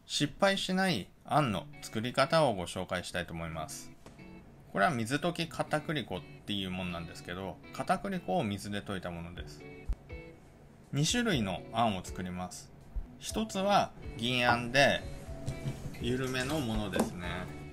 失敗しないあんの作り方をご紹介したいと思います。これは水溶き片栗粉っていうものなんですけど、片栗粉を水で溶いたものです。2種類のあんを作ります。一つは銀あんで緩めのものですね。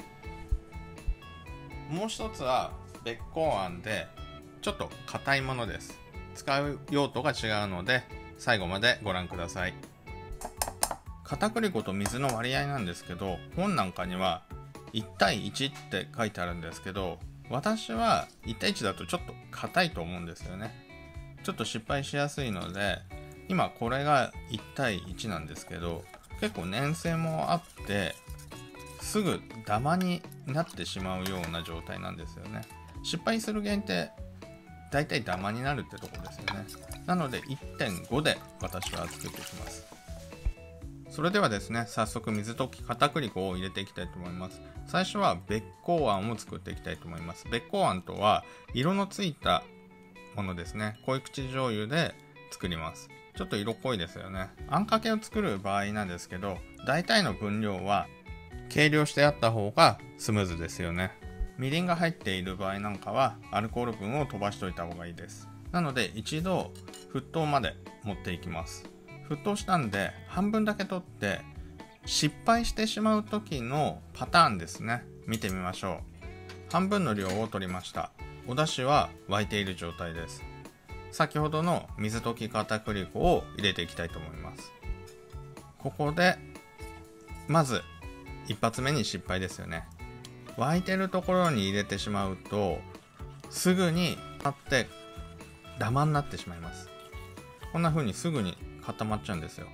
もう一つはべっこうあんでちょっと硬いものです。使う用途が違うので最後までご覧ください。片栗粉と水の割合なんですけど、本なんかには1対1って書いてあるんですけど、私は1対1だとちょっと硬いと思うんですよね。ちょっと失敗しやすいので、今これが1対1なんですけど、結構粘性もあってすぐダマになってしまうような状態なんですよね。失敗する原因ってだいたいダマになるってとこですよね。なので 1.5 で私は作っていきます。それではですね、早速水溶き片栗粉を入れていきたいと思います。最初はべっこうあんを作っていきたいと思います。べっこうあんとは色のついたものですね。濃い口醤油で作ります。ちょっと色濃いですよね。あんかけを作る場合なんですけど、大体の分量は計量してあった方がスムーズですよね。みりんが入っている場合なんかはアルコール分を飛ばしておいた方がいいです。なので一度沸騰まで持っていきます。沸騰したんで半分だけ取って失敗してしまう時のパターンですね、見てみましょう。半分の量を取りました。お出汁は沸いている状態です。先ほどの水溶き片栗粉を入れていきたいと思います。ここでまず一発目に失敗ですよね。沸いてるところに入れてしまうとすぐになってダマになってしまいます。こんな風にすぐに固まっちゃうんですよ。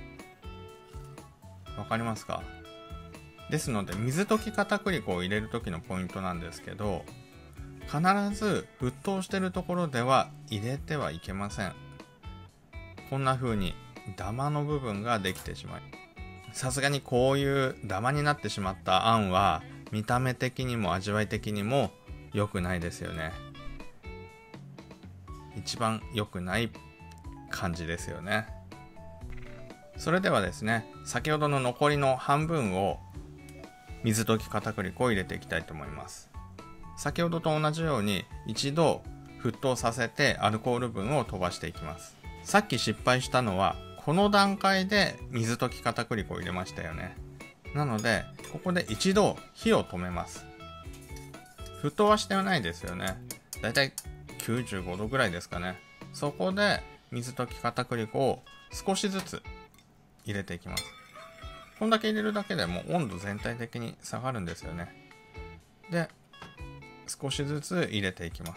わかりますか？ですので水溶き片栗粉を入れる時のポイントなんですけど、必ず沸騰してるところでは入れてはいけません。こんな風にダマの部分ができてしまい、さすがにこういうダマになってしまったあんは見た目的にも味わい的にも良くないですよね。一番良くない感じですよね。それではですね、先ほどの残りの半分を水溶き片栗粉を入れていきたいと思います。先ほどと同じように一度沸騰させてアルコール分を飛ばしていきます。さっき失敗したのはこの段階で水溶き片栗粉を入れましたよね。なのでここで一度火を止めます。沸騰はしてはないですよね。だいたい95度ぐらいですかね。そこで水溶き片栗粉を少しずつ入れていきます。こんだけ入れるだけでもう温度全体的に下がるんですよね。で、少しずつ入れていきます。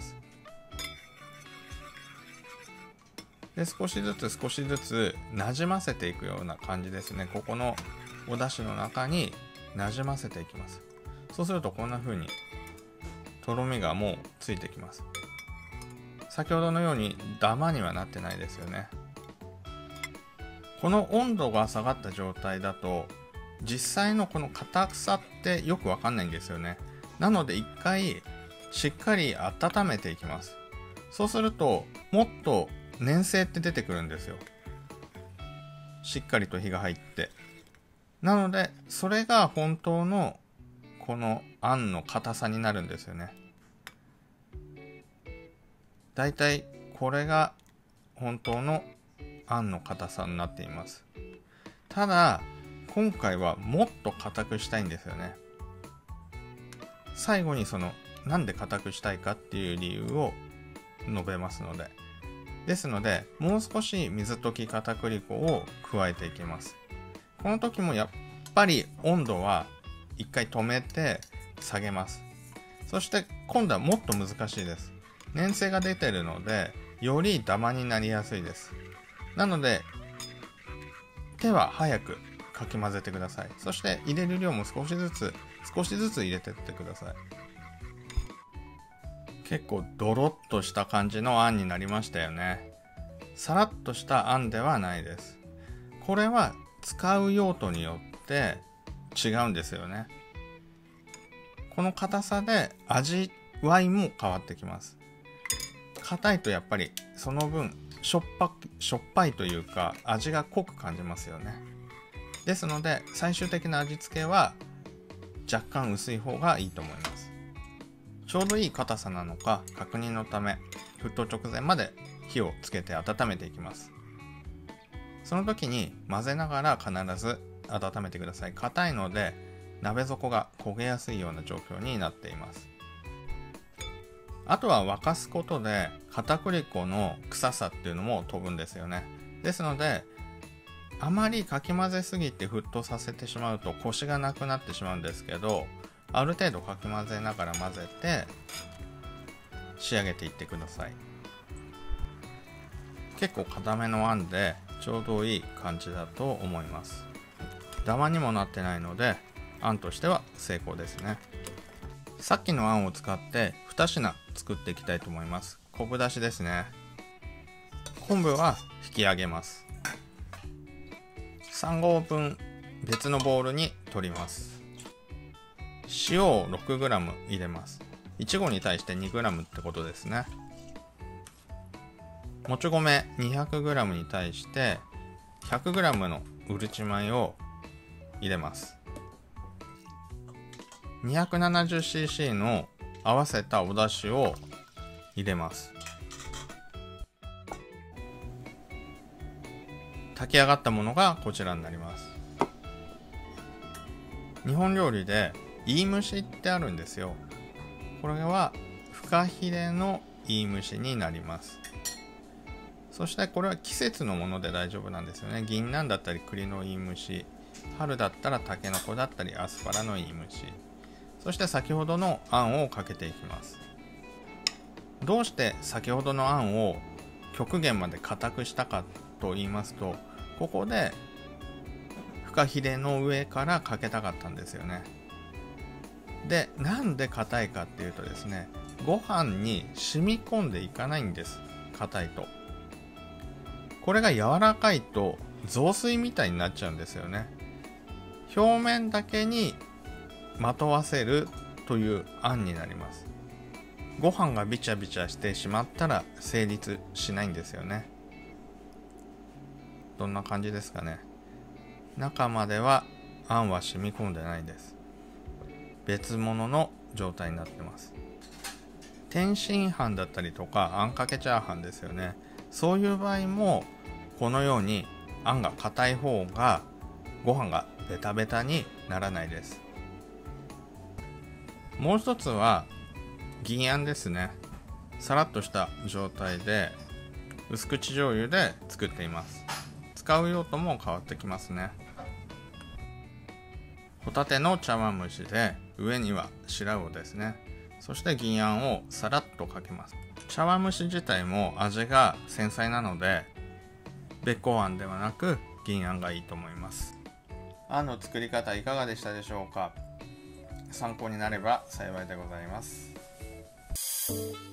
で、少しずつなじませていくような感じですね。ここのお出汁の中になじませていきます。そうするとこんな風にとろみがもうついてきます。先ほどのようにダマにはなってないですよね。この温度が下がった状態だと実際のこの硬さってよくわかんないんですよね。なので一回しっかり温めていきます。そうするともっと粘性って出てくるんですよ。しっかりと火が入って。なのでそれが本当のこのあんの硬さになるんですよね。だいたいこれが本当のあんの硬さになっています。ただ今回はもっと硬くしたいんですよね。最後になんで硬くしたいかっていう理由を述べますので。ですのでもう少し水溶き片栗粉を加えていきます。この時もやっぱり温度は一回止めて下げます。そして今度はもっと難しいです。粘性が出てるのでよりダマになりやすいです。なので手は早くかき混ぜてください。そして入れる量も少しずつ入れてってください。結構ドロッとした感じのあんになりましたよね。さらっとしたあんではないです。これは使う用途によって違うんですよね。この硬さで味わいも変わってきます。硬いとやっぱりその分しょっぱいというか味が濃く感じますよね。 ですので最終的な味付けは若干薄い方がいいと思います。ちょうどいい硬さなのか確認のため沸騰直前まで火をつけて温めていきます。その時に混ぜながら必ず温めてください。硬いので鍋底が焦げやすいような状況になっています。あとは沸かすことで片栗粉の臭さっていうのも飛ぶんですよね。ですのであまりかき混ぜすぎて沸騰させてしまうとコシがなくなってしまうんですけど、ある程度かき混ぜながら混ぜて仕上げていってください。結構固めのあんでちょうどいい感じだと思います。ダマにもなってないのであんとしては成功ですね。さっきのあんを使って2品作っていきたいと思います。昆布だしですね。昆布は引き上げます。3合分別のボウルに取ります。塩を 6g 入れます。1合に対して 2g ってことですね。もち米 200g に対して 100g のうるち米を入れます。270cc の合わせたお出汁を入れます。炊き上がったものがこちらになります。日本料理でいい蒸しってあるんですよ。これはフカヒレのいい蒸しになります。そしてこれは季節のもので大丈夫なんですよね。銀杏だったり栗のいい蒸し、春だったらタケノコだったりアスパラのいい蒸し、そして先ほどのあんをかけていきます。どうして先ほどのあんを極限まで硬くしたかと言いますと、ここでフカヒレの上からかけたかったんですよね。で、なんで硬いかっていうとですね、ご飯に染み込んでいかないんです。硬いと。これが柔らかいと雑炊みたいになっちゃうんですよね。表面だけにまとわせるというあんになります。ご飯がビチャビチャしてしまったら成立しないんですよね。どんな感じですかね。中まではあんは染み込んでないです。別物の状態になってます。天津飯だったりとかあんかけチャーハンですよね。そういう場合もこのようにあんが硬い方がご飯がベタベタにならないです。もう一つは銀あんですね。さらっとした状態で薄口醤油で作っています。使う用途も変わってきますね。ホタテの茶碗蒸しで上には白魚ですね。そして銀あんをさらっとかけます。茶碗蒸し自体も味が繊細なのでべっこうあんではなく銀あんがいいと思います。あんの作り方いかがでしたでしょうか。参考になれば幸いでございます。